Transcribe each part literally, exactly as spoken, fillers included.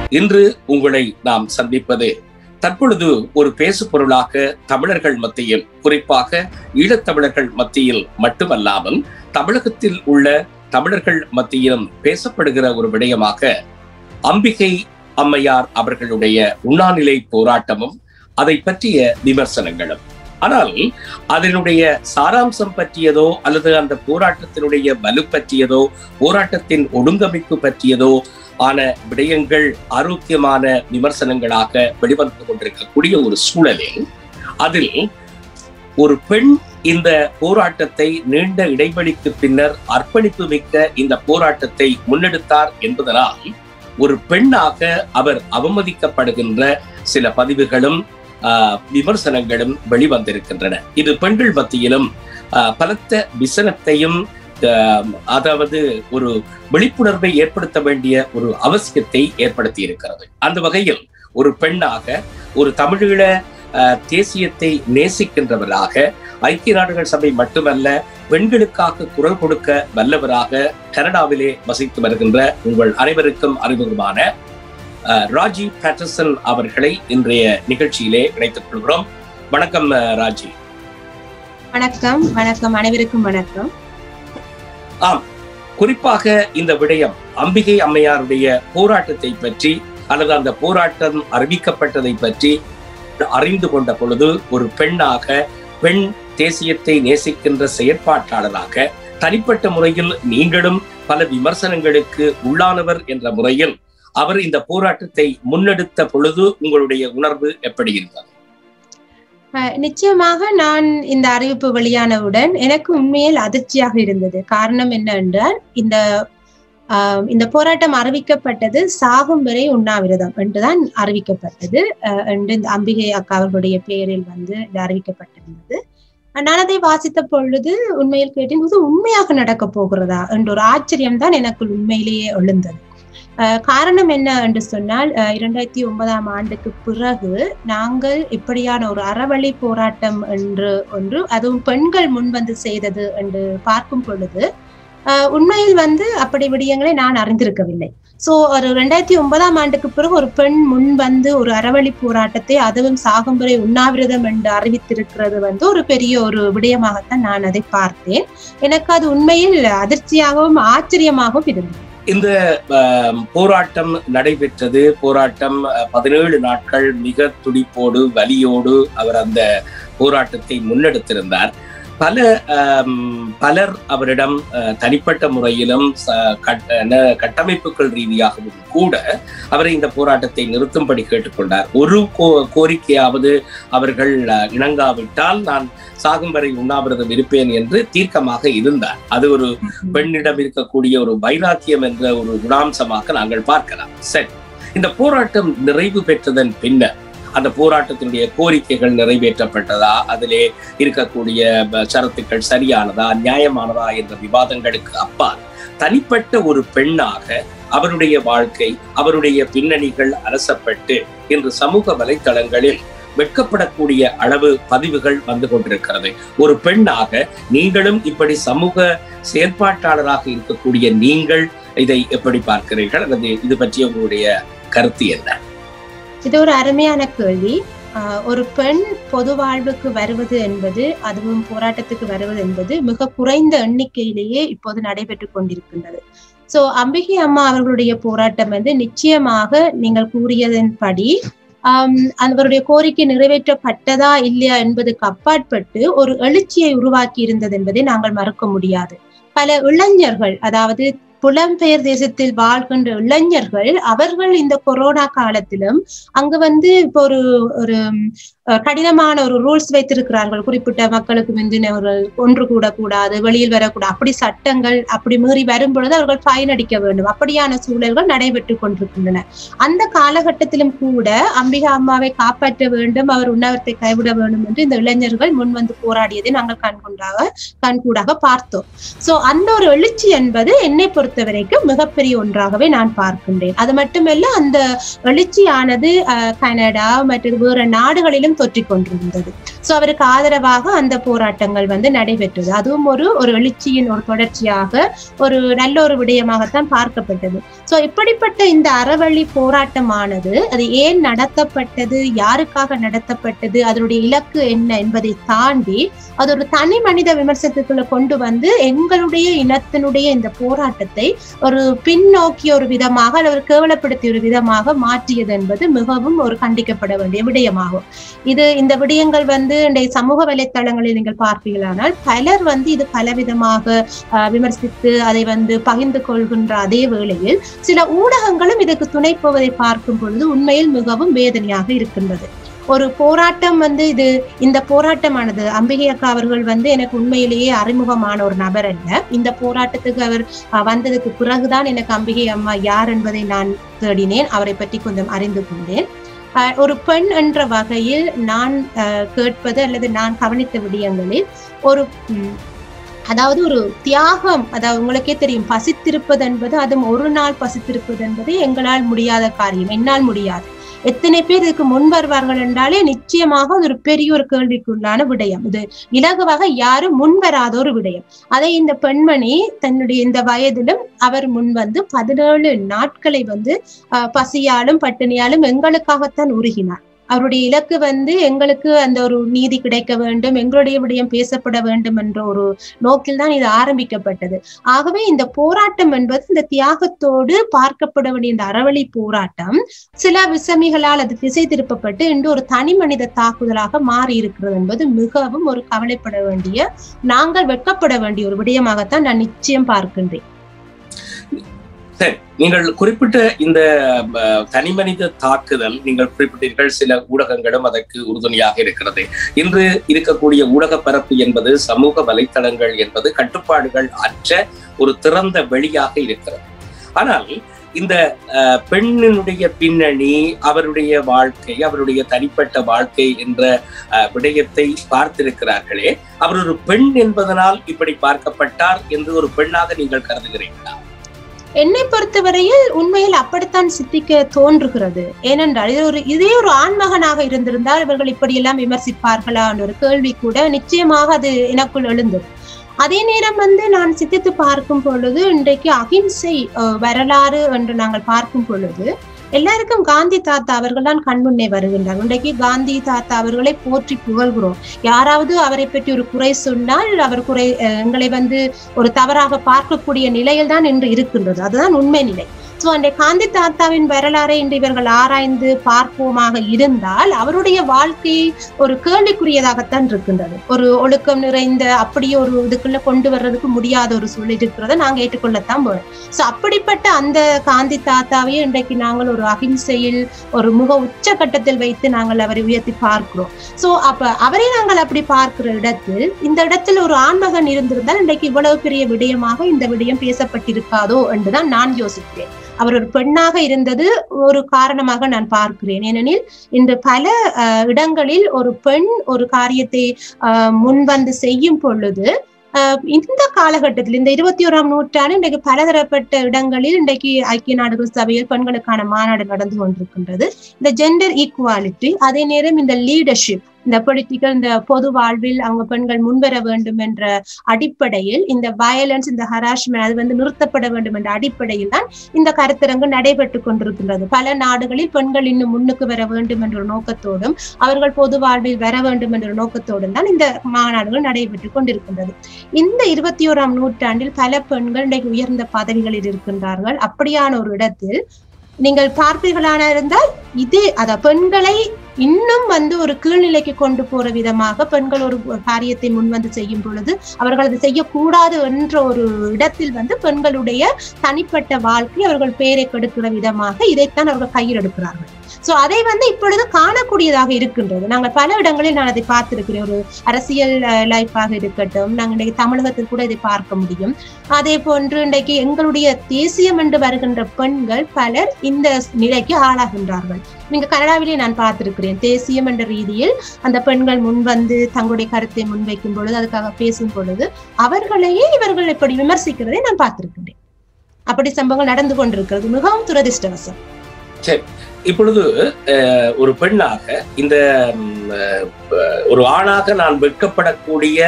இன்று உங்களை நாம் சந்திப்பது தற்பொழுது ஒரு பேசு பொருளாக தமிழர்கள் மத்தியில், குறிப்பாக ஈழத்தமிழர்கள் மத்தியில் மட்டுமல்லாமல் தமிழகத்தில் உள்ள தமிழர்கள் மத்தியிலும் பேசப்படுகிற ஒரு விடயமாக அம்பிகை அம்மையார் அவர்களுடைய உண்ணாநிலை போராட்டமும் அதை பற்றிய விமர்சனங்களும். ஆனால் அதனுடைய சாராம்சம் பற்றியதோ அல்லது அந்த போராட்டத்தினுடைய வலு பற்றியதோ போராட்டத்தின் ஒழுங்கமைப்பு பற்றியதோ ஆன விடயங்கள் ஆரோக்கியமான விமர்சனங்களாக வெளிவந்து கொண்டிருக்கக்கூடிய ஒரு சூழலில் அதில் ஒரு பெண் இந்த போராட்டத்தை நீண்ட இடைவெளிக்கு பின்னர் அர்ப்பணிப்பு மிக்க இந்த போராட்டத்தை முன்னெடுத்தார் என்பதனால் ஒரு பெண்ணாக அவர் அவமதிக்கப்படுகின்ற சில பதிவுகளும் விமர்சனங்களும் வெளிவந்திருக்கின்றன. இது பெண்கள் மத்தியிலும் பலத்த விசனத்தையும் அதாவது ஒரு விழிப்புணர்வை ஏற்படுத்த வேண்டிய ஒரு அவசியத்தை ஏற்படுத்தி இருக்கிறது. அந்த வகையில் ஒரு பெண்ணாக, ஒரு தமிழீழ தேசியத்தை நேசிக்கின்றவராக, ஐக்கிய நாடுகள் சபை மட்டுமல்ல பெண்களுக்காக குரல் கொடுக்க வல்லவராக கனடாவிலே வசித்து வருகின்ற உங்கள் அனைவருக்கும் அறிமுகமான ராஜி பேட்டர்சன் அவர்களை இன்றைய நிகழ்ச்சியிலே இணைத்துக் கொள்கிறோம். வணக்கம் ராஜி. வணக்கம். வணக்கம் அனைவருக்கும் வணக்கம். ஆம், குறிப்பாக இந்த விடயம் அம்பிகை அம்மையாருடைய போராட்டத்தை பற்றி அல்லது அந்த போராட்டம் அறிவிக்கப்பட்டதை பற்றி அறிந்து கொண்ட பொழுது ஒரு பெண்ணாக, பெண் தேசியத்தை நேசிக்கின்ற செயற்பாட்டாளராக, தனிப்பட்ட முறையில் நீங்களும் பல விமர்சனங்களுக்கு உள்ளானவர் என்ற முறையில் அவர் இந்த போராட்டத்தை முன்னெடுத்த பொழுது உங்களுடைய உணர்வு எப்படி இருந்தது? நிச்சயமாக நான் இந்த அறிவிப்பு வெளியானவுடன் எனக்கு உண்மையில் அதிர்ச்சியாக இருந்தது. காரணம் என்ன என்றால், இந்த ஆஹ் இந்த போராட்டம் அறிவிக்கப்பட்டது சாகும் வரை உண்ணாவிரதம் என்றுதான் அறிவிக்கப்பட்டது என்று இந்த அம்பிகை அக்கா அவர்களுடைய பெயரில் வந்து இது அறிவிக்கப்பட்டிருந்தது. நான் அதை வாசித்த பொழுது உண்மையில் கேட்டேன், இது உண்மையாக நடக்க போகிறதா என்ற ஒரு ஆச்சரியம் தான் எனக்குள் உண்மையிலேயே எழுந்தது. அஹ் காரணம் என்ன என்று சொன்னால், இரண்டாயிரத்தி ஒன்பதாம் ஆண்டுக்கு பிறகு நாங்கள் இப்படியான ஒரு அறவழி போராட்டம் என்று ஒன்று, அதுவும் பெண்கள் முன்வந்து செய்தது என்று பார்க்கும் பொழுது அஹ் உண்மையில் வந்து அப்படி விடயங்களை நான் அறிந்திருக்கவில்லை. சோ ஒரு ரெண்டாயிரத்தி ஒன்பதாம் ஆண்டுக்கு பிறகு ஒரு பெண் முன் வந்து ஒரு அறவழி போராட்டத்தை, அதுவும் சாகும் வரை உண்ணாவிரதம் என்று அறிவித்திருக்கிறது வந்து ஒரு பெரிய ஒரு விடயமாகத்தான் நான் அதை பார்த்தேன். எனக்கு அது உண்மையில் அதிர்ச்சியாகவும் ஆச்சரியமாகவும் இருந்தது. இந்த போராட்டம் நடைபெற்றது. போராட்டம் பதினேழு நாட்கள் மிக துடிப்போடு வலியோடு அவர் அந்த போராட்டத்தை முன்னெடுத்திருந்தார். பல பலர் அவரிடம் தனிப்பட்ட முறையிலும் கட்டமைப்புகள் ரீதியாகவும் கூட அவரை இந்த போராட்டத்தை நிறுத்தும்படி கேட்டுக்கொண்டார். ஒரு கோ கோரிக்கையாவது அவர்கள் இணங்காவிட்டால் நான் சாகும் வரை உண்ணாவிரதம் இருப்பேன் என்று தீர்க்கமாக இருந்தார். அது ஒரு பெண்ணிடம் இருக்கக்கூடிய ஒரு வைராக்கியம் என்ற ஒரு குணாம்சமாக நாங்கள் பார்க்கலாம். சரி, இந்த போராட்டம் நிறைவு பெற்றதன் பின்னர் அந்த போராட்டத்தினுடைய கோரிக்கைகள் நிறைவேற்றப்பட்டதா, அதிலே இருக்கக்கூடிய சரத்துக்கள் சரியானதா, நியாயமானதா என்ற விவாதங்களுக்கு அப்பால் தனிப்பட்ட ஒரு பெண்ணாக அவருடைய வாழ்க்கை, அவருடைய பின்னணிகள் அரசப்பட்டு இன்று சமூக வலைத்தளங்களில் வெட்கப்படக்கூடிய அளவு பதிவுகள் வந்து கொண்டிருக்கிறது. ஒரு பெண்ணாக நீங்களும் இப்படி சமூக செயற்பாட்டாளராக இருக்கக்கூடிய நீங்கள் இதை எப்படி பார்க்கிறீர்கள், அல்லது இது பற்றிய உங்களுடைய கருத்து என்ன? இது ஒரு அருமையான கேள்வி. ஆஹ் ஒரு பெண் பொது வாழ்வுக்கு வருவது என்பது, அதுவும் போராட்டத்துக்கு வருவது என்பது மிக குறைந்த எண்ணிக்கையிலேயே இப்போது நடைபெற்று கொண்டிருக்கின்றது. சோ அம்பிகை அம்மா அவர்களுடைய போராட்டம் வந்து நிச்சயமாக நீங்கள் கூறியதன்படி ஆஹ் அவருடைய கோரிக்கை நிறைவேற்றப்பட்டதா இல்லையா என்பதுக்கு அப்பாற்பட்டு ஒரு எழுச்சியை உருவாக்கி இருந்தது என்பதை நாங்கள் மறுக்க முடியாது. பல இளைஞர்கள், அதாவது புலம்பெயர் தேசத்தில் வாழ்கின்ற இளைஞர்கள், அவர்கள் இந்த கொரோனா காலத்திலும் அங்கு வந்து இப்போ ஒரு ஒரு கடினமான ஒரு ரூல்ஸ் வைத்திருக்கிறார்கள். குறிப்பிட்ட மக்களுக்கு முந்தினவர்கள் ஒன்று கூட கூடாது, வெளியில் வரக்கூடாது, அப்படி சட்டங்கள் அப்படி மீறி வரும் பொழுது அவர்கள் ஃபைன் அடிக்க வேண்டும். அப்படியான சூழல்கள் நடைபெற்று கொண்டிருக்கின்றன. அந்த காலகட்டத்திலும் கூட அம்பிகா அம்மாவை காப்பாற்ற வேண்டும், அவர் உண்ணாவிரத்தை கைவிட வேண்டும் என்று இந்த இளைஞர்கள் முன் வந்து போராடியதை நாங்கள் கண்கொண்டாக கண்கூடாக பார்த்தோம். சோ அந்த ஒரு எழுச்சி என்பது என்னை பொறுத்த வரைக்கும் மிகப்பெரிய ஒன்றாகவே நான் பார்க்கின்றேன். அது மட்டுமல்ல, அந்த எழுச்சியானது அஹ் கனடா மற்றும் வேற நாடுகளிலும் போராட்டம் தொற்றிக் கொண்டிருந்தது. சோ அவருக்கு ஆதரவாக அந்த போராட்டங்கள் வந்து நடைபெற்றது. அதுவும் ஒரு ஒரு எழுச்சியின் ஒரு தொடர்ச்சியாக ஒரு நல்ல ஒரு விடயமாகத்தான் பார்க்கப்பட்டது. சோ இப்படிப்பட்ட இந்த அறவழி போராட்டமானது அது ஏன் நடத்தப்பட்டது, யாருக்காக நடத்தப்பட்டது, அதனுடைய இலக்கு என்ன என்பதை தாண்டி அது ஒரு தனி மனித விமர்சனத்துக்குள்ள கொண்டு வந்து எங்களுடைய இனத்தினுடைய இந்த போராட்டத்தை ஒரு பின்னோக்கிய ஒரு விதமாக அல்லது கேவலப்படுத்திய ஒரு விதமாக மாற்றியது என்பது மிகவும் ஒரு கண்டிக்கப்பட வேண்டிய விடயமாகும். இது இந்த விடயங்கள் வந்து இன்றைய சமூக வலைத்தளங்களில் நீங்கள் பார்ப்பீர்களானால் பலர் வந்து இது பலவிதமாக அஹ் விமர்சித்து அதை வந்து பகிர்ந்து கொள்கின்ற அதே வேளையில் சில ஊடகங்களும் இதுக்கு துணை போவதை பார்க்கும் பொழுது உண்மையில் மிகவும் வேதனையாக இருக்கின்றது. ஒரு போராட்டம் வந்து இது இந்த போராட்டமானது அம்பிகை அக்கா அவர்கள் வந்து எனக்கு உண்மையிலேயே அறிமுகமான ஒரு நபர் அல்ல. இந்த போராட்டத்துக்கு அவர் வந்ததுக்கு பிறகுதான் எனக்கு அம்பிகை அம்மா யார் என்பதை நான் தேடினேன், அவரை பற்றி கொஞ்சம் அறிந்து கொண்டேன். ஒரு பெண் என்ற வகையில் நான் கேட்பது அல்லது நான் கவனித்த விடயங்களில் ஒரு அதாவது ஒரு தியாகம், அதாவது உங்களுக்கே தெரியும் பசித்திருப்பது என்பது, அதுவும் ஒரு நாள் பசித்திருப்பது என்பது எங்களால் முடியாத காரியம், என்னால் முடியாது. எத்தனை பேர் இதுக்கு முன் வருவார்கள் என்றாலே நிச்சயமாக அது ஒரு பெரிய ஒரு கேள்விக்குள்ளான விடயம். இது இலகுவாக யாரும் முன் வராத ஒரு விடயம். அதை இந்த பெண்மணி தன்னுடைய இந்த வயதிலும் அவர் முன் வந்து பதினேழு நாட்களை வந்து அஹ் பசியாலும் பட்டினியாலும் எங்களுக்காகத்தான் உருகினார். அவருடைய இலக்கு வந்து எங்களுக்கு அந்த ஒரு நீதி கிடைக்க வேண்டும், எங்களுடைய விடயம் பேசப்பட வேண்டும் என்ற ஒரு நோக்கில் தான் இது ஆரம்பிக்கப்பட்டது. ஆகவே இந்த போராட்டம் என்பது இந்த தியாகத்தோடு பார்க்கப்பட வேண்டிய இந்த அறவழி போராட்டம் சில விசமிகளால் அது திசை திருப்பப்பட்டு இன்று ஒரு தனி மனித தாக்குதலாக மாறி இருக்கிறது என்பது மிகவும் ஒரு கவலைப்பட வேண்டிய, நாங்கள் வெட்கப்பட வேண்டிய ஒரு விடயமாகத்தான் நான் நிச்சயம் பார்க்கின்றேன். சரி, நீங்கள் குறிப்பிட்ட இந்த தனி மனித தாக்குதல் நீங்கள் குறிப்பிட்டீர்கள், சில ஊடகங்களும் அதற்கு உறுதுணையாக இருக்கிறது. இன்று இருக்கக்கூடிய ஊடக பரப்பு என்பது, சமூக வலைத்தளங்கள் என்பது கட்டுப்பாடுகள் அற்ற ஒரு திறந்த வெளியாக இருக்கிறது. ஆனால் இந்த பெண்ணினுடைய பின்னணி, அவருடைய வாழ்க்கை, அவருடைய தனிப்பட்ட வாழ்க்கை என்ற விடயத்தை பார்த்திருக்கிறார்களே, அவர் ஒரு பெண் என்பதனால் இப்படி பார்க்கப்பட்டார் என்று ஒரு பெண்ணாக நீங்கள் கருதுகிறீர்களா? என்னை பொறுத்தவரையில் உண்மையில் அப்படித்தான் சித்திக்க தோன்றுகிறது. ஏனென்றால் இது ஒரு இதே ஒரு ஆண்மகனாக இருந்திருந்தால் இவர்கள் இப்படியெல்லாம் விமர்சிப்பார்களா என்ற ஒரு கேள்வி கூட நிச்சயமாக அது எனக்குள் எழுந்தது. அதே நேரம் வந்து நான் சித்தித்து பார்க்கும் பொழுது இன்றைக்கு அகிம்சை வரலாறு என்று நாங்கள் பார்க்கும் பொழுது எல்லாருக்கும் காந்தி தாத்தா அவர்கள் தான் கண்முன்னே வருகின்றார். இன்றைக்கு காந்தி தாத்தா அவர்களை போற்றி புகழ்கிறோம். யாராவது அவரை பற்றி ஒரு குறை சொன்னால் அவர் குறை எங்களை வந்து ஒரு தவறாக பார்க்கக்கூடிய நிலையில் தான் இன்று இருக்கின்றது. அதுதான் உண்மை நிலை. சோ அந்த காந்தி தாத்தாவின் வரலாறை இன்று இவர்கள் ஆராய்ந்து பார்ப்போமாக இருந்தால் அவருடைய வாழ்க்கை ஒரு கேள்விக்குரியதாகத்தான் இருக்கின்றது. ஒரு ஒழுக்கம் நிறைந்த அப்படி ஒரு இதுக்குள்ள கொண்டு வர்றதுக்கு முடியாத ஒரு சூழல் இருக்கிறத நாங்க ஏற்றுக்கொள்ளத்தான் போறோம். சோ அப்படிப்பட்ட அந்த காந்தி தாத்தாவையே இன்றைக்கு நாங்கள் ஒரு அகிம்சையில் ஒரு முக உச்ச கட்டத்தில் வைத்து நாங்கள் அவரை உயர்த்தி பார்க்கிறோம். சோ அப்ப அவரை நாங்கள் அப்படி பார்க்கிற இடத்தில் இந்த இடத்தில் ஒரு ஆண்மகன் இருந்திருந்தால் இன்றைக்கு இவ்வளவு பெரிய விடயமாக இந்த விடயம் பேசப்பட்டிருக்காதோ என்றுதான் நான் யோசிக்கிறேன். அவர் ஒரு பெண்ணாக இருந்தது ஒரு காரணமாக நான் பார்க்கிறேன். ஏனெனில் இன்று பல அஹ் இடங்களில் ஒரு பெண் ஒரு காரியத்தை அஹ் முன்வந்து செய்யும் பொழுது அஹ் இந்த காலகட்டத்தில் இந்த இருபத்தி ஓராம் நூற்றாண்டு இன்றைக்கு பலதரப்பட்ட இடங்களில் இன்றைக்கு ஐக்கிய நாடுகள் சபையில் பெண்களுக்கான மாநாடு நடந்து கொண்டிருக்கின்றது. இந்த ஜெண்டர் ஈக்குவாலிட்டி, அதே நேரம் இந்த லீடர்ஷிப், இந்த பொலிட்டிக்கல், இந்த பொது வாழ்வில் அவங்க பெண்கள் முன்வர வேண்டும் என்ற அடிப்படையில் இந்த வயலன்ஸ், இந்த ஹராஸ்மெண்ட் அது வந்து நிறுத்தப்பட வேண்டும் என்ற அடிப்படையில் தான் இந்த கருத்தரங்கு நடைபெற்று கொண்டிருக்கின்றது. பல நாடுகளில் பெண்கள் இன்னும் முன்னுக்கு வர வேண்டும் என்ற நோக்கத்தோடும் அவர்கள் பொது வாழ்வில் வர வேண்டும் என்ற நோக்கத்தோடும் தான் இந்த மாநாடுகள் நடைபெற்று கொண்டிருக்கின்றது. இந்த இருபத்தி ஓராம் நூற்றாண்டில் பல பெண்கள் இன்றைக்கு உயர்ந்த பதவிகளில் இருக்கின்றார்கள். அப்படியான ஒரு இடத்தில் நீங்கள் பார்ப்பீர்களான இருந்தால் இது அத பெண்களை இன்னும் வந்து ஒரு கீழ்நிலைக்கு கொண்டு போற விதமாக பெண்கள் ஒரு காரியத்தை முன்வந்து செய்யும் பொழுது அவர்கள் அதை செய்யக்கூடாது என்ற ஒரு இடத்தில் வந்து பெண்களுடைய தனிப்பட்ட வாழ்க்கை அவர்கள் பெயரை கெடுக்கிற விதமாக இதைத்தான் அவர்கள் கையில் எடுக்கிறார்கள். சோ அதை வந்து இப்பொழுது காணக்கூடியதாக இருக்கின்றது. நாங்கள் பல இடங்களில் நான் அதை பார்த்திருக்கிறேன். ஒரு அரசியல் லைஃபாக இருக்கட்டும், நாங்கள் இன்றைக்கு தமிழகத்தில் கூட இதை பார்க்க முடியும். அதே போன்று இன்றைக்கு எங்களுடைய தேசியம் என்று வருகின்ற பெண்கள் பலர் இந்த நிலைக்கு ஆளாகின்றார்கள். நீங்க கனடாவிலே நான் பார்த்திருக்கிறேன். தேசியம் என்ற ரீதியில் அந்த பெண்கள் முன் வந்து தங்களுடைய கருத்தை முன்வைக்கும் பொழுது, அதுக்காக பேசும் பொழுது அவர்களையே இவர்கள் இப்படி விமர்சிக்கிறதை நான் பார்த்திருக்கிறேன். அப்படி சம்பவங்கள் நடந்து கொண்டிருக்கிறது. மிகவும் துரதிர்ஷ்டவசம். சரி, இப்பொழுது ஒரு பெண்ணாக இந்த ஒரு ஆணாக நான் வெட்கப்படக்கூடிய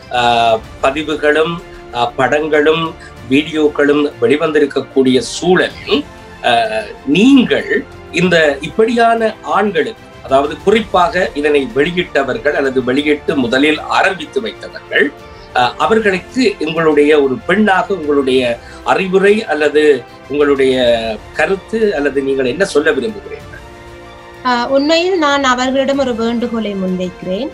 பதிவுகளும் படங்களும் வீடியோக்களும் வெளிவந்திருக்கக்கூடிய சூழலில் நீங்கள் இந்த இப்படியான ஆண்களுக்கு, அதாவது குறிப்பாக இதனை வெளியிட்டவர்கள் அல்லது வெளியிட்டு முதலில் ஆரம்பித்து வைத்தவர்கள், அவர்களுக்கு உங்களுடைய ஒரு பெண்ணாக உங்களுடைய அறிவுரை அல்லது உங்களுடைய கருத்து அல்லது நீங்கள் என்ன சொல்ல விரும்புகிறீர்கள்? உண்மையில் நான் அவர்களிடம் ஒரு வேண்டுகோளை முன்வைக்கிறேன்.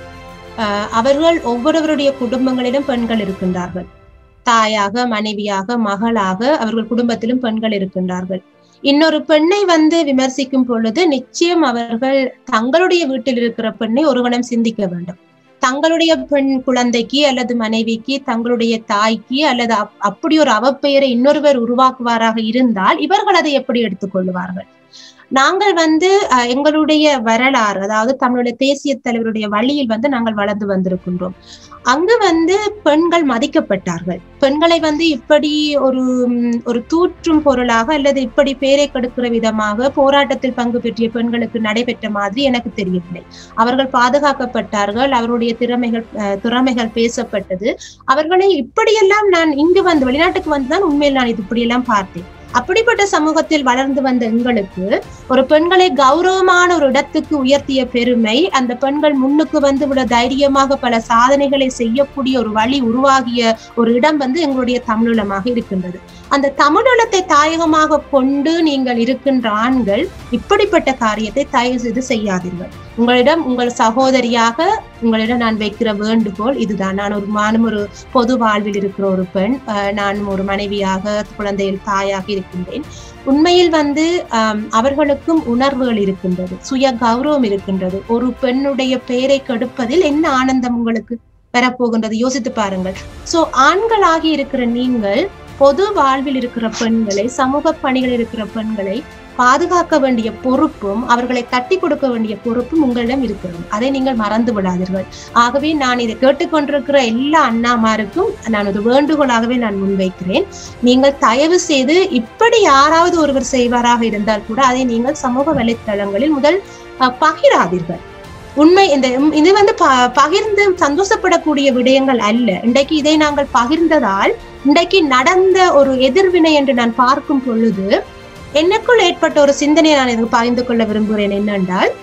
அவர்கள் ஒவ்வொருவருடைய குடும்பங்களிலும் பெண்கள் இருக்கின்றார்கள். தாயாக, மனைவியாக, மகளாக அவர்கள் குடும்பத்திலும் பெண்கள் இருக்கின்றார்கள். இன்னொரு பெண்ணை வந்து விமர்சிக்கும் பொழுது நிச்சயம் அவர்கள் தங்களுடைய வீட்டில் இருக்கிற பெண்ணை ஒருவனம் சிந்திக்க வேண்டும். தங்களுடைய பெண் குழந்தைக்கு அல்லது மனைவிக்கு, தங்களுடைய தாய்க்கு அல்லது அப்படி ஒரு அவப்பெயரை இன்னொருவர் உருவாக்குவாராக இருந்தால் இவர்கள் அதை எப்படி எடுத்துக்கொள்வார்கள்? நாங்கள் வந்து எங்களுடைய வரலாறு, அதாவது தமிழுடைய தேசிய தலைவருடைய வழியில் வந்து நாங்கள் வளர்ந்து வந்திருக்கின்றோம். அங்கு வந்து பெண்கள் மதிக்கப்பட்டார்கள். பெண்களை வந்து இப்படி ஒரு ஒரு தூற்றும் பொருளாக அல்லது இப்படி பேரை கெடுக்கிற விதமாக போராட்டத்தில் பங்கு பெற்றிய பெண்களுக்கு நடைபெற்ற மாதிரி எனக்கு தெரியவில்லை. அவர்கள் பாதுகாக்கப்பட்டார்கள். அவருடைய திறமைகள் திறமைகள் பேசப்பட்டது. அவர்களை இப்படியெல்லாம் நான் இங்கு வந்து வெளிநாட்டுக்கு வந்துதான் உண்மையில் நான் இது இப்படியெல்லாம் பார்த்தேன். அப்படிப்பட்ட சமூகத்தில் வளர்ந்து வந்த எங்களுக்கு ஒரு பெண்களை கௌரவமான ஒரு இடத்துக்கு உயர்த்திய பெருமை, அந்த பெண்கள் முன்னுக்கு வந்து விட தைரியமாக பல சாதனைகளை செய்யக்கூடிய ஒரு வழி உருவாகிய ஒரு இடம் வந்து எங்களுடைய தமிழீழமாக இருக்கின்றது. அந்த தமிழீழத்தை தாயகமாக கொண்டு நீங்கள் இருக்கின்ற ஆண்கள் இப்படிப்பட்ட காரியத்தை தயவு செய்து செய்யாதீர்கள். உங்களிடம் உங்கள் சகோதரியாக உங்களிடம் நான் வைக்கிற வேண்டுகோள் இதுதான். நான் ஒரு நானும் ஒரு பொது வாழ்வில் இருக்கிற ஒரு பெண், நானும் ஒரு மனைவியாக, குழந்தையில் தாயாக இருக்கின்றேன். உண்மையில் வந்து ஆஹ் அவர்களுக்கும் உணர்வுகள் இருக்கின்றது, சுய கௌரவம் இருக்கின்றது. ஒரு பெண்ணுடைய பெயரை கெடுப்பதில் என்ன ஆனந்தம் உங்களுக்கு பெறப்போகின்றது? யோசித்து பாருங்கள். சோ ஆண்களாகி இருக்கிற நீங்கள் பொது வாழ்வில் இருக்கிற பெண்களை, சமூக பணிகள் இருக்கிற பெண்களை பாதுகாக்க வேண்டிய பொறுப்பும் அவர்களை தட்டி கொடுக்க வேண்டிய பொறுப்பும் உங்களிடம் இருக்கிறது. அதை நீங்கள் மறந்து விடாதீர்கள். ஆகவே நான் இதை கேட்டுக்கொண்டிருக்கிற எல்லா அண்ணாமாருக்கும் நான் ஒரு வேண்டுகோளாகவே நான் முன்வைக்கிறேன். நீங்கள் தயவு செய்து இப்படி யாராவது ஒருவர் செய்வாராக இருந்தால் கூட அதை நீங்கள் சமூக வலைத்தளங்களில் முதல் பகிராதீர்கள். உண்மை இந்த இது வந்து ப பகிர்ந்து சந்தோஷப்படக்கூடிய விடயங்கள் அல்ல. இன்றைக்கு இதை நாங்கள் பகிர்ந்ததால் இன்றைக்கு நடந்த ஒரு எதிர்வினை என்று நான் பார்க்கும் பொழுது எனக்குள் ஏற்பட்ட ஒரு சிந்தனையை நான் இதுக்கு பகிர்ந்து கொள்ள விரும்புகிறேன். என்னென்றால்,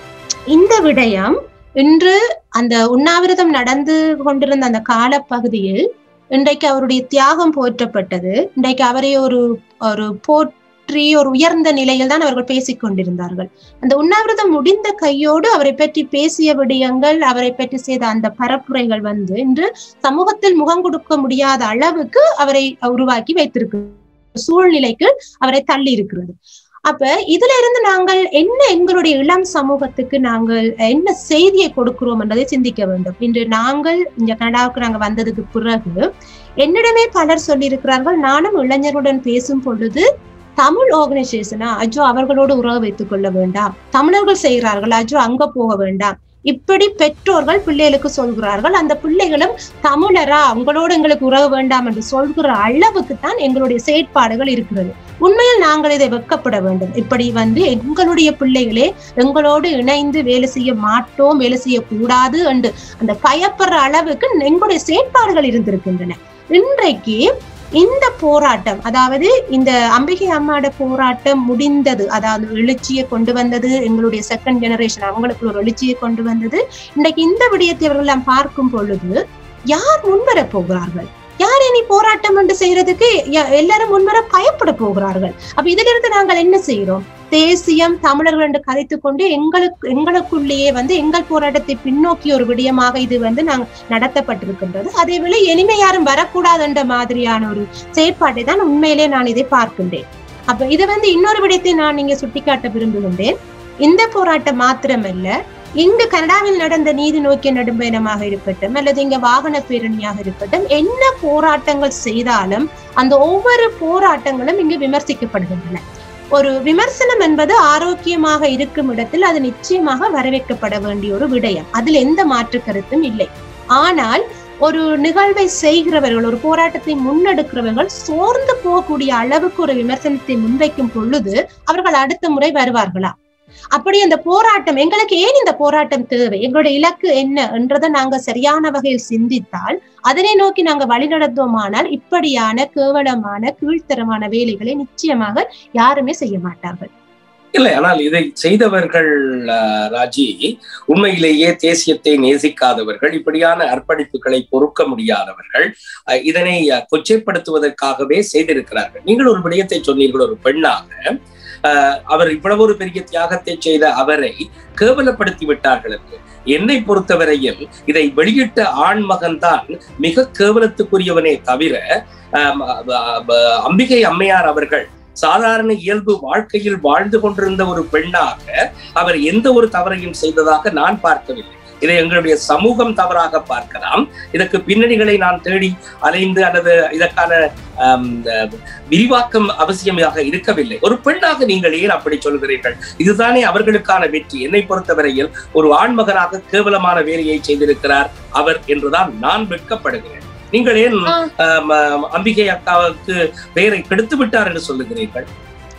இந்த விடயம் இன்று அந்த உண்ணாவிரதம் நடந்து கொண்டிருந்த அந்த காலப்பகுதியில் இன்றைக்கு அவருடைய தியாகம் போற்றப்பட்டது. இன்றைக்கு அவரை ஒரு ஒரு போற்றி ஒரு உயர்ந்த நிலையில் தான் அவர்கள் பேசிக் கொண்டிருந்தார்கள். அந்த உண்ணாவிரதம் முடிந்த கையோடு அவரை பற்றி பேசிய விடயங்கள், அவரை பற்றி செய்த அந்த பரப்புரைகள் வந்து இன்று சமூகத்தில் முகம் கொடுக்க முடியாத அளவுக்கு அவரை உருவாக்கி வைத்திருக்கு சூழ்நிலைக்கு அவரை தள்ளி இருக்கிறது. அப்ப இதுல இருந்து நாங்கள் என்ன எங்களுடைய இளம் சமூகத்துக்கு நாங்கள் என்ன செய்தியை கொடுக்கிறோம் என்றதை சிந்திக்க வேண்டும். இன்று நாங்கள் இந்த கனடாவுக்கு நாங்கள் வந்ததுக்கு பிறகு என்னிடமே பலர் சொல்லி இருக்கிறார்கள், நானும் இளைஞருடன் பேசும் பொழுது தமிழ் ஆர்கனைசேஷனா அஜோ அவர்களோடு உறவு வைத்துக் கொள்ள வேண்டாம், தமிழர்கள் செய்கிறார்கள் அஜோ அங்க போக வேண்டாம், இப்படி பெற்றோர்கள் பிள்ளைகளுக்கு சொல்கிறார்கள். அந்த பிள்ளைகளும் தமிழரா உங்களோடு எங்களுக்கு உறவு வேண்டாம் என்று சொல்கிற அளவுக்கு தான் எங்களுடைய செயற்பாடுகள் இருக்கிறது. உண்மையில் நாங்கள் இதை வெட்கப்பட வேண்டும். இப்படி வந்து எங்களுடைய பிள்ளைகளே எங்களோடு இணைந்து வேலை செய்ய மாட்டோம், வேலை செய்யக்கூடாது என்று அந்த பயப்படுற அளவுக்கு எங்களுடைய செயற்பாடுகள் இருந்திருக்கின்றன. இன்றைக்கு இந்த போராட்டம், அதாவது இந்த அம்பிகை அம்மாவோட போராட்டம் முடிந்தது, அதாவது எழுச்சியை கொண்டு வந்தது எங்களுடைய செகண்ட் ஜெனரேஷன், அவங்களுக்கு ஒரு எழுச்சியை கொண்டு வந்தது. இன்றைக்கு இந்த விடயத்தை அவர்கள் எல்லாம் பார்க்கும் பொழுது யார் முன்வர போகிறார்கள்? யார் இனி போராட்டம் என்று செய்யறதுக்கு எல்லாரும் முன்வர பயப்பட போகிறார்கள். அப்ப இதுல இருந்து நாங்கள் என்ன செய்யறோம்? தேசியம் தமிழர்கள் என்று கதைத்துக் கொண்டு எங்களுக்கு எங்களுக்குள்ளேயே வந்து எங்கள் போராட்டத்தை பின்னோக்கிய ஒரு விடயமாக இது வந்து நாங்கள் நடத்தப்பட்டிருக்கின்றது. அதே வேளை இனிமே யாரும் வரக்கூடாது என்ற மாதிரியான ஒரு செயற்பாட்டை தான் உண்மையிலே நான் இதை பார்க்கின்றேன். அப்ப இதை வந்து இன்னொரு விடயத்தை நான் இங்க சுட்டிக்காட்ட விரும்புகின்றேன். இந்த போராட்டம் மாத்திரமல்ல, இங்கு கனடாவில் நடந்த நீதி நோக்கிய நடும்பயணமாக இருக்கட்டும் அல்லது இங்க வாகன பேரணியாக இருக்கட்டும், என்ன போராட்டங்கள் செய்தாலும் அந்த ஒவ்வொரு போராட்டங்களும் இங்கு விமர்சிக்கப்படுகின்றன. ஒரு விமர்சனம் என்பது ஆரோக்கியமாக இருக்கும் இடத்தில் அது நிச்சயமாக வரவேற்கப்பட வேண்டிய ஒரு விடயம், அதில் எந்த மாற்று கருத்தும் இல்லை. ஆனால் ஒரு நிகழ்வை செய்கிறவர்கள், ஒரு போராட்டத்தை முன்னெடுக்கிறவர்கள் சோர்ந்து போகக்கூடிய அளவுக்கு ஒரு விமர்சனத்தை முன்வைக்கும் பொழுது அவர்கள் அடுத்த முறை வருவார்களா? அப்படி அந்த போராட்டம், எங்களுக்கு ஏன் இந்த போராட்டம் தேவை, எங்களுடைய இலக்கு என்ன என்றதை நாங்க சரியான வகையில் சிந்தித்தால், அதனை நோக்கி நாங்க வழிநடத்தோமானால் இப்படியான கேவலமான கீழ்த்தரமான வேலைகளை நிச்சயமாக யாருமே செய்ய மாட்டார்கள். இல்லை, ஆனால் இதை செய்தவர்கள் ராஜி உண்மையிலேயே தேசியத்தை நேசிக்காதவர்கள், இப்படியான அர்ப்பணிப்புகளை பொறுக்க முடியாதவர்கள், இதனை கொச்சைப்படுத்துவதற்காகவே செய்திருக்கிறார்கள். நீங்கள் ஒரு விடயத்தை சொன்னீர்கள், ஒரு பெண்ணாக அவர் இவ்வளவு ஒரு பெரிய தியாகத்தை செய்த அவரை கேவலப்படுத்தி விட்டார்கள் என்று. என்னை பொறுத்தவரையில் இதை வெளியிட்ட ஆண்மகன் தான் மிக கேவலத்துக்குரியவனே தவிர அம்பிகை அம்மையார் அவர்கள் சாதாரண இயல்பு வாழ்க்கையில் வாழ்ந்து கொண்டிருந்த ஒரு பெண்ணாக அவர் எந்த ஒரு தவறையும் செய்ததாக நான் பார்க்கவில்லை. இதை எங்களுடைய சமூகம் தவறாக பார்க்கலாம். இதற்கு பின்னணிகளை நான் தேடி அலைந்து அல்லது இதற்கான விரிவாக்கம் அவசியமாக இருக்கவில்லை. ஒரு பெண்ணாக நீங்கள் ஏன் அப்படி சொல்கிறீர்கள்? இதுதானே அவர்களுக்கான வெற்றி. என்னை பொறுத்தவரையில் ஒரு ஆண்மகனாக கேவலமான வேலையை செய்திருக்கிறார் அவர் என்றுதான் நான் வெட்கப்படுகிறேன். நீங்கள் ஏன் அம்பிகை அக்காவுக்கு பெயரை கெடுத்து விட்டார் என்று சொல்லுகிறீர்கள்?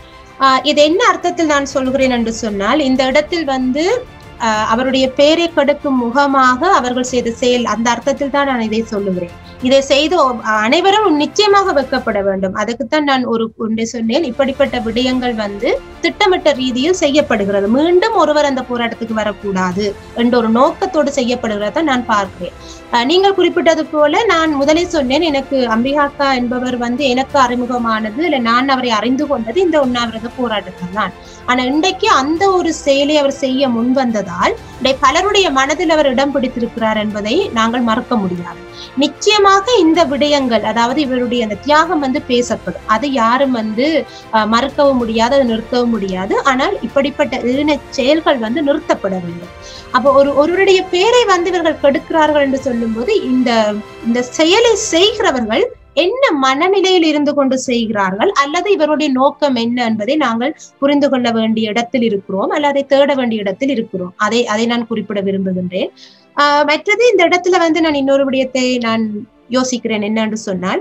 ஆஹ் இது என்ன அர்த்தத்தில் நான் சொல்கிறேன் என்று சொன்னால், இந்த இடத்தில் வந்து அவருடைய பெயரை கெடுக்கும் முகமாக அவர்கள் செய்த செயல், அந்த அர்த்தத்தில் தான் நான் இதை சொல்லுகிறேன். இதை செய்த அனைவரும் நிச்சயமாக வைக்கப்பட வேண்டும். அதுக்குத்தான் நான் ஒரு ஒன்றை சொன்னேன். இப்படிப்பட்ட விடயங்கள் வந்து திட்டமிட்ட ரீதியில் செய்யப்படுகிறது. மீண்டும் ஒருவர் அந்த போராட்டத்துக்கு வரக்கூடாது என்ற ஒரு நோக்கத்தோடு செய்யப்படுகிறத நான் பார்க்கிறேன். நீங்கள் குறிப்பிட்டது போல நான் முதலில் சொன்னேன், எனக்கு அம்பிகாக்கா என்பவர் வந்து எனக்கு அறிமுகமானது, இல்லை நான் அவரை அறிந்து கொண்டது இந்த உண்ணாவிரத போராட்டத்தில் தான். ஆனா இன்றைக்கு அந்த ஒரு செயலை அவர் செய்ய முன்வந்ததால் பலருடைய மனதில் அவர் இடம் பிடித்திருக்கிறார் என்பதை நாங்கள் மறக்க முடியாது. நிச்சயமாக இந்த விடயங்கள், அதாவது இவருடைய அந்த தியாகம் வந்து பேசப்படும். அது யாரும் வந்து மறுக்கவும் முடியாது, அதை நிறுத்தவும் முடியாது. ஆனால் இப்படிப்பட்ட ஈன செயல்கள் வந்து நிறுத்தப்பட வேண்டும். அப்போ ஒரு ஒருவருடைய பேரை வந்து இவர்கள் கெடுக்கிறார்கள் என்று சொல்லும் போது, இந்த இந்த செயலை செய்கிறவர்கள் என்ன மனநிலையில் இருந்து கொண்டு செய்கிறார்கள், அல்லது இவருடைய நோக்கம் என்ன என்பதை நாங்கள் புரிந்து கொள்ள வேண்டிய இடத்தில் இருக்கிறோம், அல்லது அதை தேட வேண்டிய இடத்தில் இருக்கிறோம். அதை அதை நான் குறிப்பிட விரும்புகின்றேன். ஆஹ் மற்றது இந்த இடத்துல வந்து நான் இன்னொரு விடயத்தை நான் யோசிக்கிறேன். என்னன்னு சொன்னால்,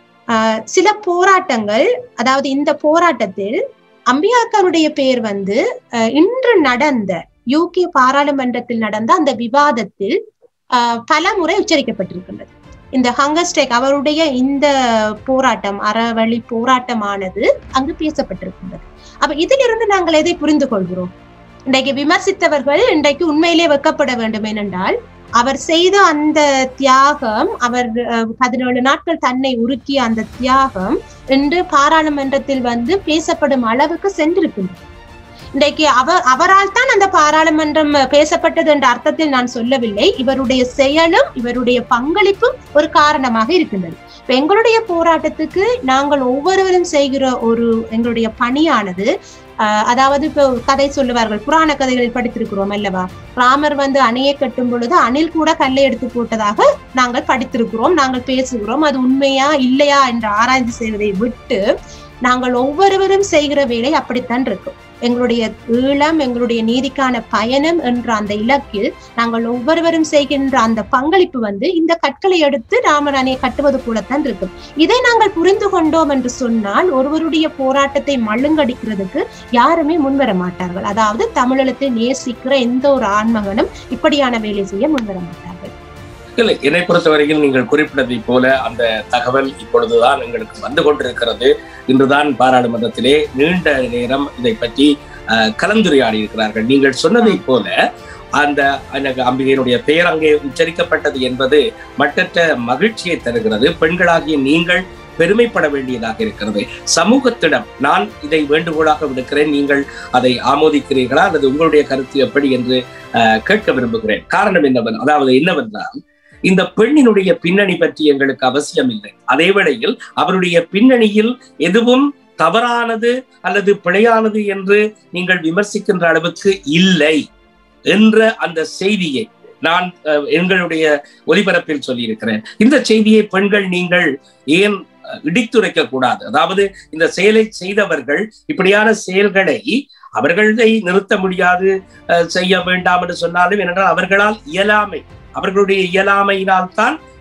ஆஹ் சில போராட்டங்கள், அதாவது இந்த போராட்டத்தில் அம்பிகாக்காருடைய பெயர் வந்து இன்று நடந்த யூகே பாராளுமன்றத்தில் நடந்த அந்த விவாதத்தில் ஆஹ் பல முறை உச்சரிக்கப்பட்டிருக்கின்றது. இந்த ஹங்கர் ஸ்ட்ரைக், அவருடைய இந்த போராட்டம், அறவழி போராட்டமானது அங்கு பேசப்பட்டிருக்கின்றது. அப்ப இதிலிருந்து நாங்கள் எதை புரிந்து கொள்கிறோம்? இன்றைக்கு விமர்சித்தவர்கள் இன்றைக்கு உண்மையிலே வைக்கப்பட வேண்டும். ஏனென்றால் அவர் செய்த அந்த தியாகம், அவர் பதினேழு நாட்கள் தன்னை உருக்கிய அந்த தியாகம் இன்று பாராளுமன்றத்தில் வந்து பேசப்படும் அளவுக்கு சென்றிருக்கின்றது. இன்றைக்கு அவர் அவரால் தான் அந்த பாராளுமன்றம் பேசப்பட்டது என்ற அர்த்தத்தில் நான் சொல்லவில்லை. இவருடைய செயலும் இவருடைய பங்களிப்பும் ஒரு காரணமாக இருக்கின்றது. இப்ப எங்களுடைய போராட்டத்துக்கு நாங்கள் ஒவ்வொருவரும் செய்கிற ஒரு எங்களுடைய பணியானது, ஆஹ் அதாவது இப்போ கதை சொல்லுவார்கள், புராண கதைகளில் படித்திருக்கிறோம் அல்லவா, ராமர் வந்து அணையை கட்டும் பொழுது அணில் கூட கல்லை எடுத்து போட்டதாக நாங்கள் படித்திருக்கிறோம், நாங்கள் பேசுகிறோம். அது உண்மையா இல்லையா என்று ஆராய்ச்சி செய்வதை விட்டு நாங்கள் ஒவ்வொருவரும் செய்கிற வேலை அப்படித்தான் இருக்கும். எங்களுடைய ஈழம், எங்களுடைய நீதிக்கான பயணம் என்ற அந்த இலக்கில் நாங்கள் ஒவ்வொருவரும் செய்கின்ற அந்த பங்களிப்பு வந்து இந்த கற்களை எடுத்து ராமர் அணையை கட்டுவது போலத்தான் இருக்கும். இதை நாங்கள் புரிந்து கொண்டோம் என்று சொன்னால் ஒருவருடைய போராட்டத்தை மழுங்கடிக்கிறதுக்கு யாருமே முன்வர மாட்டார்கள். அதாவது தமிழீழத்தை நேசிக்கிற எந்த ஒரு ஆண்மகனும் இப்படியான வேலை செய்ய முன்வர மாட்டார்கள். இல்லை, என்னை பொறுத்தவரையில் நீங்கள் குறிப்பிட்டதை போல அந்த தகவல் இப்பொழுதுதான் எங்களுக்கு வந்து கொண்டிருக்கிறது. இன்றுதான் பாராளுமன்றத்திலே நீண்ட நேரம் இதை பற்றி அஹ் கலந்துரையாடி இருக்கிறார்கள். நீங்கள் சொன்னதை போல அந்த அம்பிகையினுடைய பெயர் அங்கே உச்சரிக்கப்பட்டது என்பது மட்டற்ற மகிழ்ச்சியை தருகிறது. பெண்களாகிய நீங்கள் பெருமைப்பட வேண்டியதாக இருக்கிறது. சமூகத்திடம் நான் இதை வேண்டுகோளாக விடுக்கிறேன், நீங்கள் அதை ஆமோதிக்கிறீர்களா அல்லது உங்களுடைய கருத்து எப்படி என்று அஹ் கேட்க விரும்புகிறேன். காரணம் என்னவென் அதாவது என்னவென்றால், இந்த பெண்ணினுடைய பின்னணி பற்றி எங்களுக்கு அவசியம் இல்லை. அதே வேளையில் அவருடைய பின்னணியில் எதுவும் தவறானது அல்லது பிழையானது என்று நீங்கள் விமர்சிக்கின்ற அளவுக்கு இல்லை என்ற அந்த செய்தியை நான் எங்களுடைய ஒலிபரப்பில் சொல்லியிருக்கிறேன். இந்த செய்தியை பெண்கள் நீங்கள் ஏன் இடித்துரைக்க கூடாது? அதாவது இந்த செயலை செய்தவர்கள் இப்படியான செயல்களை அவர்களை நிறுத்த முடியாது, செய்ய வேண்டாம் என்று சொன்னாலும், ஏனென்றால் அவர்களால் இயலாமை, அவர்களுடைய இயலாமையினால் தான்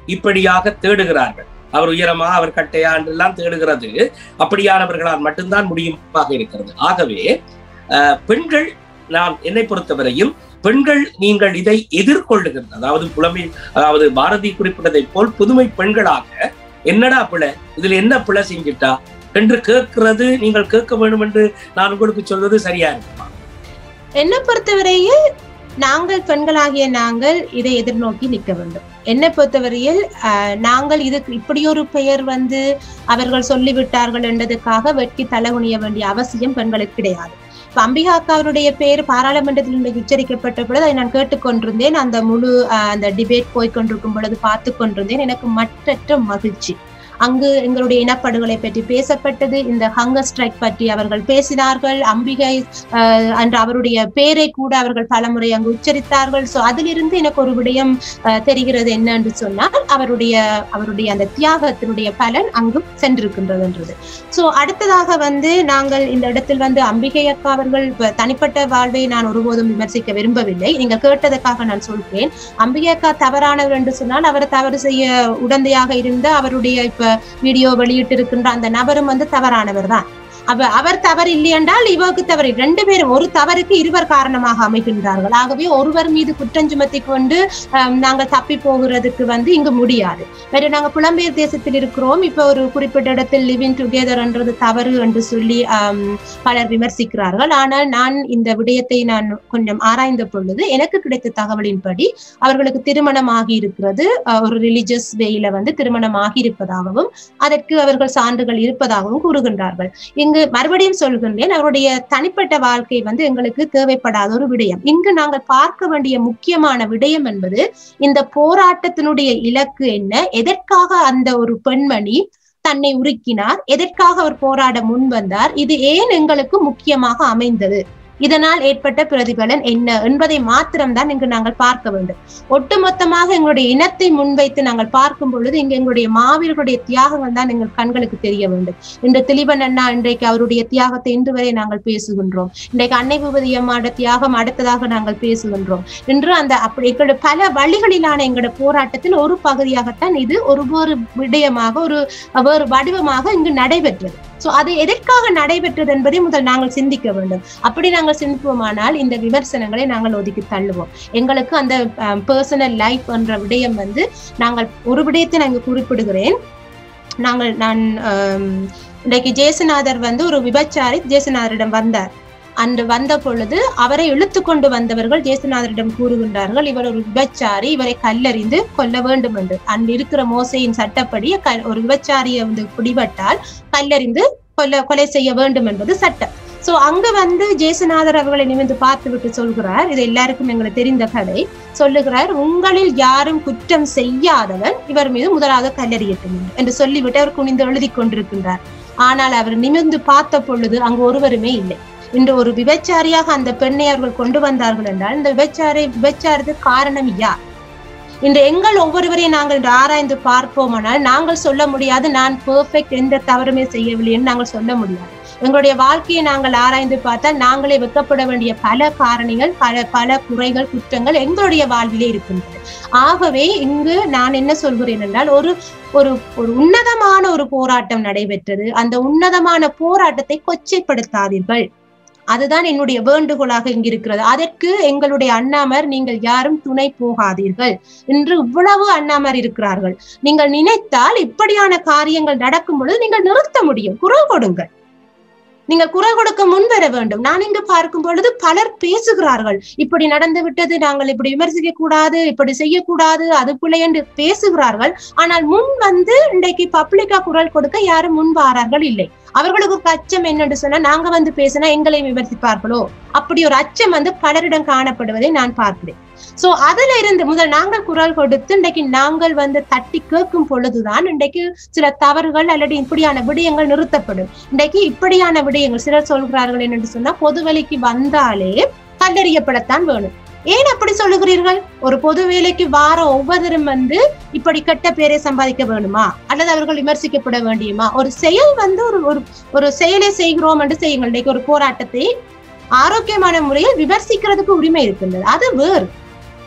இப்படியாக தேடுகிறார்கள். அவர் உயரமா அவர் கட்டையா என்றெல்லாம் தேடுகிறது அப்படியானவர்களால் மட்டும்தான் முடியுமாக இருக்கிறது. ஆகவே அஹ் பெண்கள், நான் என்னை பொறுத்தவரையும் பெண்கள் நீங்கள் இதை எதிர்கொள்ளுகிறது, அதாவது புலமை, அதாவது பாரதி குறிப்பிட்டதை போல் புதுமை பெண்களாக என்னடா பிழை, இதுல என்ன பிழை செஞ்சிட்டா என்று கேட்கிறது, நீங்கள் கேட்க வேண்டும் என்று நான் உங்களுக்கு சொல்வது சரியா இருக்குமா? என்னை பொறுத்தவரையில் நாங்கள் பெண்களாகிய நாங்கள் இதை எதிர்நோக்கி நிற்க வேண்டும். என்னை பொறுத்தவரையில் அஹ் நாங்கள் இதுக்கு இப்படி ஒரு பெயர் வந்து அவர்கள் சொல்லிவிட்டார்கள் என்றதுக்காக வெட்கி தலைகுனிய வேண்டிய அவசியம் பெண்களுக்கு கிடையாது. இப்ப அம்பிகா அக்காவுடைய பேர் பாராளுமன்றத்தில் உச்சரிக்கப்பட்ட பொழுது அதை நான் கேட்டுக்கொண்டிருந்தேன். அந்த முழு அஹ் அந்த டிபேட் போய்கொண்டிருக்கும் பொழுது பார்த்து கொண்டிருந்தேன். எனக்கு மற்றற்ற மகிழ்ச்சி. அங்கு எங்களுடைய இனப்படுகொலை பற்றி பேசப்பட்டது, இந்த ஹங்கர் ஸ்ட்ரைக் பற்றி அவர்கள் பேசினார்கள், அம்பிகை அஹ் என்ற அவருடைய பேரை கூட அவர்கள் பலமுறை அங்கு உச்சரித்தார்கள். சோ அதிலிருந்து எனக்கு ஒரு விடயம் அஹ் தெரிகிறது என்ன என்று சொன்னால் அவருடைய அவருடைய அந்த தியாகத்தினுடைய பலன் அங்கு சென்றிருக்கின்றது என்றது. சோ அடுத்ததாக வந்து நாங்கள் இந்த இடத்தில் வந்து அம்பிகை அக்கா அவர்கள் தனிப்பட்ட வாழ்வை நான் ஒருபோதும் விமர்சிக்க விரும்பவில்லை. நீங்கள் கேட்டதற்காக நான் சொல்கிறேன். அம்பிகை அக்கா தவறானவர் என்று சொன்னால் அவர் தவறு செய்ய உடந்தையாக இருந்த அவருடைய இப்ப வீடியோ வெளியிட்டு இருக்கின்ற அந்த நபரும் வந்து தவறானவர் தான். அவ அவர் தவறு இல்லை என்றால் இவருக்கு தவறு, ரெண்டு பேரும் ஒரு தவறுக்கு இருவர் காரணமாக அமைகின்றார்கள். ஆகவே ஒருவர் மீது குற்றஞ்சுமத்தி கொண்டு நாங்கள் தப்பி போகிறதுக்கு வந்து இங்கு முடியாது. வேற நாங்கள் புலம்பெயர் தேசத்தில் இருக்கிறோம், இப்ப ஒரு குறிப்பிட்ட இடத்தில் லிவிங் டுகெதர் என்றது தவறு என்று சொல்லி ஆஹ் பலர் விமர்சிக்கிறார்கள். ஆனால் நான் இந்த விடயத்தை நான் கொஞ்சம் ஆராய்ந்த பொழுது எனக்கு கிடைத்த தகவலின்படி அவர்களுக்கு திருமணம் ஆகி இருக்கிறது, ஒரு ரிலிஜியஸ் வேயில வந்து திருமணம் ஆகி இருப்பதாகவும் அதற்கு அவர்கள் சான்றுகள் இருப்பதாகவும் கூறுகின்றார்கள். இங்கு மறுபடியும் சொல்கின்றேன், அவருடைய தனிப்பட்ட வாழ்க்கை வந்து எங்களுக்கு தேவைப்படாத ஒரு விடயம். இங்கு நாங்கள் பார்க்க வேண்டிய முக்கியமான விடயம் என்பது இந்த போராட்டத்தினுடைய இலக்கு என்ன, எதற்காக அந்த ஒரு பெண்மணி தன்னை உருக்கினார், எதற்காக அவர் போராட முன் வந்தார், இது ஏன் எங்களுக்கு முக்கியமாக அமைந்தது, இதனால் ஏற்பட்ட பிரதிபலன் என்ன என்பதை மாத்திரம்தான் இங்கு நாங்கள் பார்க்க வேண்டும். ஒட்டுமொத்தமாக எங்களுடைய இனத்தை முன்வைத்து நாங்கள் பார்க்கும் பொழுது இங்கு எங்களுடைய மாவீரர்களுடைய தியாகங்கள் தான் எங்கள் கண்களுக்கு தெரிய வேண்டும். இன்று திலீபன் அண்ணா இன்றைக்கு அவருடைய தியாகத்தை இன்று வரை நாங்கள் பேசுகின்றோம். இன்றைக்கு அன்னை பூபதி அம்மாவோட தியாகம் அடுத்ததாக நாங்கள் பேசுகின்றோம். இன்று அந்த அப்படி எங்களுடைய பல வழிகளிலான எங்களுடைய போராட்டத்தில் ஒரு பகுதியாகத்தான் இது ஒரு ஒரு விடயமாக ஒரு வேறு வடிவமாக இங்கு நடைபெற்றது. சோ அது எதற்காக நடைபெற்றது என்பதை முதல் நாங்கள் சிந்திக்க வேண்டும். அப்படி நாங்கள் சிந்திப்போமானால் இந்த விமர்சனங்களை நாங்கள் ஒதுக்கி தள்ளுவோம். எங்களுக்கு அந்த பர்சனல் லைஃப் என்ற விடயம் வந்து நாங்கள் ஒரு விடயத்தை நாங்கள் குறிப்பிடுகிறேன். நாங்கள் நான் இன்றைக்கு ஜேசுநாதர் வந்து ஒரு விபச்சாரி ஜேசுநாதரிடம் வந்தார். அன்று வந்த பொழுது அவரை இழுத்து கொண்டு வந்தவர்கள் ஜேசுநாதரிடம் கூறுகின்றார்கள், இவர் ஒரு விபச்சாரி, இவரை கல்லறிந்து கொல்ல வேண்டும் என்று. அன்று இருக்கிற மோசையின் சட்டப்படி ஒரு விபச்சாரியை வந்து பிடிபட்டால் கல்லறிந்து கொல்ல கொலை செய்ய வேண்டும் என்பது சட்டம். சோ அங்க வந்து ஜேசுநாதர் அவர்களை நிமிர்ந்து பார்த்து விட்டு சொல்கிறார், இது எல்லாருக்கும் எங்களுக்கு தெரிந்த கதை, சொல்லுகிறார், உங்களில் யாரும் குற்றம் செய்யாதவன் இவர் மீது முதலாவது கல்லறியட்டும் என்று சொல்லிவிட்டு அவர் குனிந்து எழுதி கொண்டிருக்கின்றார். ஆனால் அவர் நிமிர்ந்து பார்த்த பொழுது அங்கு ஒருவருமே இல்லை. இன்று ஒரு விபச்சாரியாக அந்த பெண்ணை அவர்கள் கொண்டு வந்தார்கள் என்றால் இந்த விபச்சாரை விபச்சாரத்துக்கு காரணம் யார்? இன்று எங்கள் ஒவ்வொருவரையும் நாங்கள் இன்று ஆராய்ந்து பார்ப்போமானால் நாங்கள் சொல்ல முடியாது நான் பெர்ஃபெக்ட், எந்த தவறுமே செய்யவில்லை என்று நாங்கள் சொல்ல முடியாது. எங்களுடைய வாழ்க்கையை நாங்கள் ஆராய்ந்து பார்த்தால் நாங்களே வெட்கப்பட வேண்டிய பல காரணிகள், பல பல குறைகள், குற்றங்கள் எங்களுடைய வாழ்விலே இருக்கின்றது. ஆகவே இங்கு நான் என்ன சொல்கிறேன் என்றால் ஒரு ஒரு ஒரு உன்னதமான ஒரு போராட்டம் நடைபெற்றது. அந்த உன்னதமான போராட்டத்தை கொச்சைப்படுத்தாதீர்கள். அதுதான் என்னுடைய வேண்டுகோளாக இங்கு இருக்கிறது. அதற்கு எங்களுடைய அண்ணாமர் நீங்கள் யாரும் துணை போகாதீர்கள். இன்று இவ்வளவு அண்ணாமர் இருக்கிறார்கள். நீங்கள் நினைத்தால் இப்படியான காரியங்கள் நடக்கும் பொழுது நீங்கள் நிறுத்த முடியும். குரல் கொடுங்கள். நீங்கள் குரல் கொடுக்க முன் வர வேண்டும். நான் இங்கு பார்க்கும் பொழுது பலர் பேசுகிறார்கள், இப்படி நடந்து விட்டது, நாங்கள் இப்படி விமர்சிக்க கூடாது, இப்படி செய்யக்கூடாது, அது பிள்ளை என்று பேசுகிறார்கள். ஆனால் முன் வந்து இன்றைக்கு பப்ளிக்கா குரல் கொடுக்க யாரும் முன் வாரார்கள் இல்லை. அவர்களுக்கு ஒரு அச்சம் என்னென்று சொன்னா நாங்க வந்து பேசினா எங்களை விமர்சிப்பார்களோ, அப்படி ஒரு அச்சம் வந்து பலரிடம் காணப்படுவதை நான் பார்க்கிறேன். சோ அதுல இருந்து முதல் நாங்கள் குரல் கொடுத்து இன்றைக்கு நாங்கள் வந்து தட்டி கேட்கும் பொழுதுதான் இன்றைக்கு சில தவறுகள் அல்லது இப்படியான விடயங்கள் நிறுத்தப்படும். இன்றைக்கு இப்படியான விடயங்கள் சிலர் சொல்கிறார்கள் என்னென்று சொன்னா பொது வேலைக்கு வந்தாலே கல்லறியப்படத்தான் வேணும். ஏன் அப்படி சொல்லுகிறீர்கள்? ஒரு பொது வேலைக்கு வார ஒவ்வொருத்தரும் வந்து இப்படி கெட்ட பேரை சம்பாதிக்க வேணுமா அல்லது அவர்கள் விமர்சிக்கப்பட வேண்டியுமா? ஒரு செயல் வந்து ஒரு ஒரு செயலை செய்கிறோம் என்று செய்யுங்கள். இன்றைக்கு ஒரு போராட்டத்தை ஆரோக்கியமான முறையில் விமர்சிக்கிறதுக்கு உரிமை இருக்கின்றது, அது வேறு.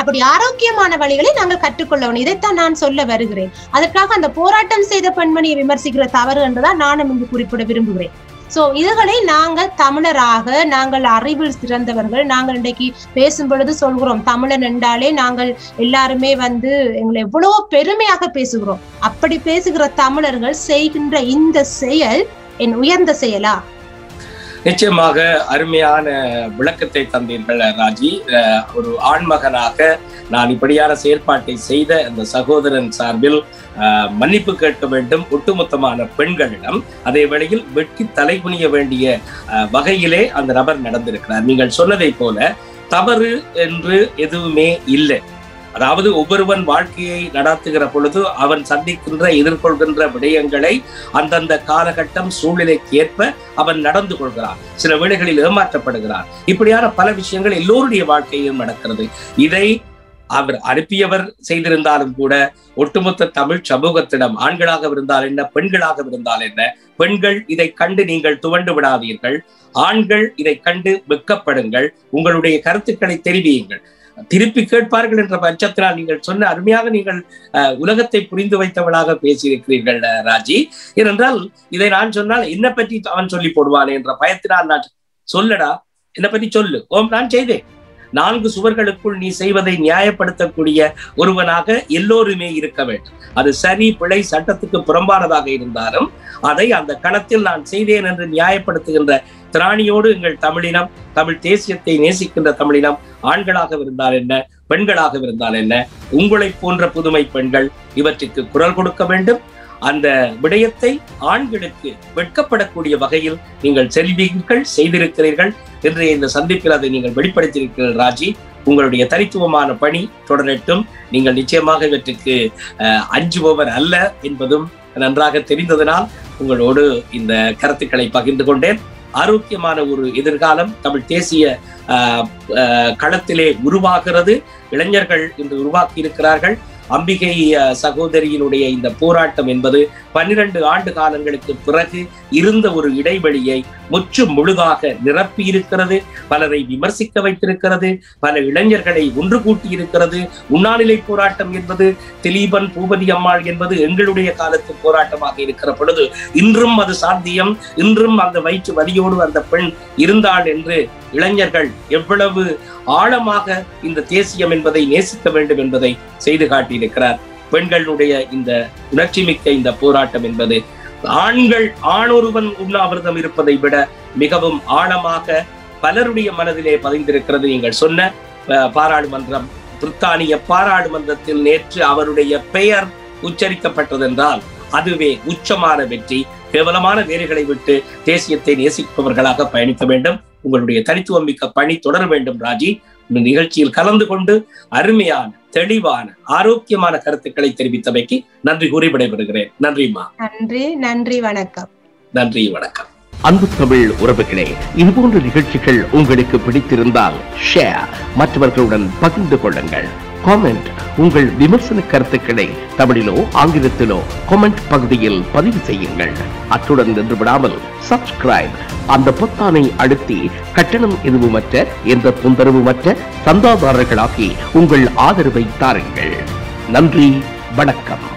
அப்படி ஆரோக்கியமான வழிகளை நாங்கள் கற்றுக்கொள்ளணும். இதைத்தான் நான் சொல்ல வருகிறேன். அதற்காக அந்த போராட்டம் செய்த பெண்மணியை விமர்சிக்கிற தவறு என்றுதான் நானும் இங்கு குறிப்பிட விரும்புகிறேன். சோ இதுகளை நாங்கள் தமிழராக, நாங்கள் அறிவில் சிறந்தவர்கள், நாங்கள் இன்றைக்கு பேசும் பொழுது சொல்கிறோம் தமிழன் என்றாலே நாங்கள் எல்லாருமே வந்து எங்களை எவ்வளவோ பெருமையாக பேசுகிறோம். அப்படி பேசுகிற தமிழர்கள் செய்கின்ற இந்த செயல் என் உயர்ந்த செயலா? நிச்சயமாக அருமையான விளக்கத்தை தந்தீர்கள் ராஜி. ஒரு ஆண்மகனாக நான் இப்படியான செயல்பாட்டை செய்த அந்த சகோதரன் சார்பில் மன்னிப்பு கேட்க வேண்டும் ஒட்டுமொத்தமான பெண்களிடம். அதே வேளையில் வெட்கி தலை குனிய வேண்டிய வகையிலே அந்த நபர் நடந்திருக்கிறார். நீங்கள் சொன்னதை போல தவறு என்று எதுவுமே இல்லை. அதாவது ஒவ்வொருவன் வாழ்க்கையை நடாத்துகிற பொழுது அவன் சந்திக்கின்ற எதிர்கொள்கின்ற விடயங்களை அந்தந்த காலகட்டம் சூழ்நிலைக்கு ஏற்ப அவன் நடந்து கொள்கிறான். சில வேளைகளில் ஏமாற்றப்படுகிறான். இப்படியான பல விஷயங்கள் எல்லோருடைய வாழ்க்கையிலும் நடக்கிறது. இதை அவர் அனுப்பியவர் செய்திருந்தாலும் கூட ஒட்டுமொத்த தமிழ் சமூகத்திடம், ஆண்களாக இருந்தால் என்ன, பெண்களாக இருந்தால் என்ன, பெண்கள் இதை கண்டு நீங்கள் துவண்டு விடாதீர்கள். ஆண்கள் இதை கண்டு வெட்கப்படுங்கள். உங்களுடைய கருத்துக்களை தெரிவியுங்கள். திருப்பி கேட்பார்கள் என்ற பட்சத்தினால் நீங்கள் சொன்ன அருமையாக நீங்கள் உலகத்தை புரிந்து வைத்தவளாக பேசியிருக்கிறீர்கள் ராஜி. ஏனென்றால் இதை நான் சொன்னால் என்ன பற்றி அவன் சொல்லி போடுவானே என்ற பயத்தினால் நான் சொல்லடா, என்ன பற்றி சொல்லு, ஓம் நான் செய்தேன். நான்கு சுவர்களுக்குள் நீ செய்வதை நியாயப்படுத்தக்கூடிய ஒருவனாக எல்லோருமே இருக்க வேண்டும். அது சரி பிழை சட்டத்துக்கு புறம்பானதாக இருந்தாலும் அதை அந்த களத்தில் நான் செய்தேன் என்று நியாயப்படுத்துகின்ற திராணியோடு எங்கள் தமிழினம், தமிழ் தேசியத்தை நேசிக்கின்ற தமிழினம், ஆண்களாக இருந்தால் என்ன, பெண்களாக இருந்தால் என்ன, உங்களை போன்ற புதுமை பெண்கள் இவற்றுக்கு குரல் கொடுக்க வேண்டும். அந்த விடயத்தை ஆண்களுக்கு வெட்கப்படக்கூடிய வகையில் நீங்கள் செல்வீர்கள், செய்திருக்கிறீர்கள் என்று இந்த சந்திப்பில் அதை நீங்கள் வெளிப்படுத்தியிருக்கிறீர்கள் ராஜி. உங்களுடைய தனித்துவமான பணி தொடரட்டும். நீங்கள் நிச்சயமாக இவற்றுக்கு அஹ் அஞ்சுபவர் அல்ல என்பதும் நன்றாக தெரிந்ததனால் உங்களோடு இந்த கருத்துக்களை பகிர்ந்து கொண்டேன். ஆரோக்கியமான ஒரு எதிர்காலம் தமிழ் தேசிய களத்திலே உருவாகிறது. இளைஞர்கள் இன்று உருவாக்கி இருக்கிறார்கள். அம்பிகை சகோதரியினுடைய இந்த போராட்டம் என்பது பன்னிரண்டு ஆண்டு காலங்களுக்கு பிறகு இருந்த ஒரு இடைவெளியை முற்று முழுதாக நிரப்பி இருக்கிறது. பலரை விமர்சிக்க வைத்திருக்கிறது. பல இளைஞர்களை ஒன்று கூட்டி இருக்கிறது. உண்ணாநிலை போராட்டம் என்பது திலீபன் பூபதி அம்மாள் என்பது எங்களுடைய காலத்து போராட்டமாக இருக்கிற பொழுது இன்றும் அது சாத்தியம். இன்றும் அந்த வயிற்று வலியோடு அந்த பெண் இருந்தாள் என்று இளைஞர்கள் எவ்வளவு ஆழமாக இந்த தேசியம் என்பதை நேசிக்க வேண்டும் என்பதை செய்து காட்டியிருக்கிறார். பெண்களுடைய இந்த உணர்ச்சி மிக்க இந்த போராட்டம் என்பது ஆண்கள் ஆணொருவன் உண்ணாவிரதம் இருப்பதை விட மிகவும் ஆழமாக பலருடைய மனதிலே பதிந்திருக்கிறது. நீங்கள் சொன்ன பாராளுமன்றம், பிரித்தானிய பாராளுமன்றத்தில் நேற்று அவருடைய பெயர் உச்சரிக்கப்பட்டதென்றால் அதுவே உச்சமான வெற்றி. கேவலமான வேலைகளை விட்டு தேசியத்தை நேசிப்பவர்களாக பயணிக்க வேண்டும். உங்களுடைய தனித்துவம் மிக்க பணி தொடர வேண்டும் ராஜி. இந்த நிகழ்ச்சியில் கலந்து கொண்டு அருமையான, தெளிவான, ஆரோக்கியமான கருத்துக்களை தெரிவித்தமைக்கு நன்றி கூறி விடைபெறுகிறேன். நன்றிமா. நன்றி நன்றி வணக்கம். நன்றி வணக்கம். அன்பு தமிழ் உறவுகளே, இதுபோன்ற நிகழ்ச்சிகள் உங்களுக்கு பிடித்திருந்தால் ஷேர், மற்றவர்களுடன் பகிர்ந்து கொள்ளுங்கள். காமெண்ட், உங்கள் விமர்சன கருத்துக்களை தமிழிலோ ஆங்கிலத்திலோ காமெண்ட் பகுதியில் பதிவு செய்யுங்கள். அத்துடன் நின்று விடாமல் சப்ஸ்கிரைப் அந்த பொத்தானை அழுத்தி கட்டணம் எதுவுமற்ற, எந்த தொந்தரவுமற்ற சந்தாதாரர்களாகி உங்கள் ஆதரவை தாருங்கள். நன்றி, வணக்கம்.